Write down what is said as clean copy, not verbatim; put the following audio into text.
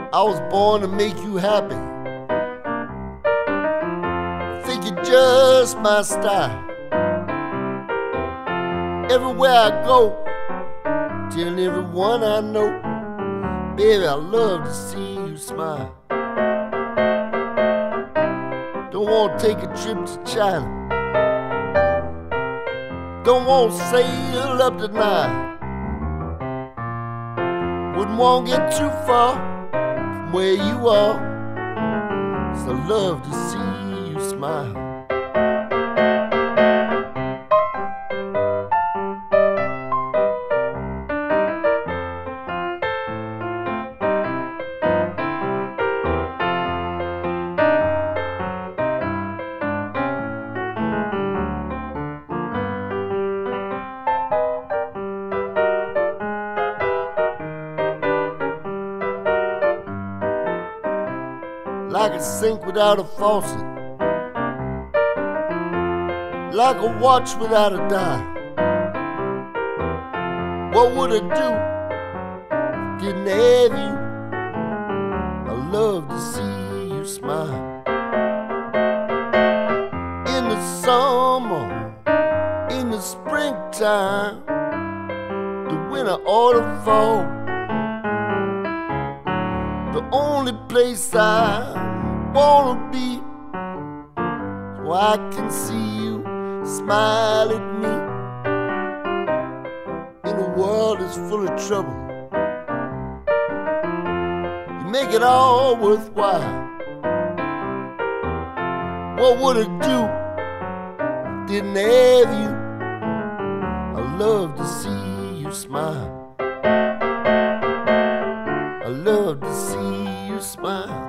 I was born to make you happy. I think you're just my style. Everywhere I go, telling everyone I know, baby, I love to see you smile. Don't want to take a trip to China. Don't want to sail up the Nile. Wouldn't want to get too far from where you are, 'cause I love to see you smile. Like a sink without a faucet, like a watch without a dial. What would I do if I didn't have you? I love to see you smile. In the summer, in the springtime, the winter or the fall, the only place I wanna be so I can see you smile at me. In a world that's full of trouble, you make it all worthwhile. What would I do if I didn't have you? I love to see you smile. I love to see you smile.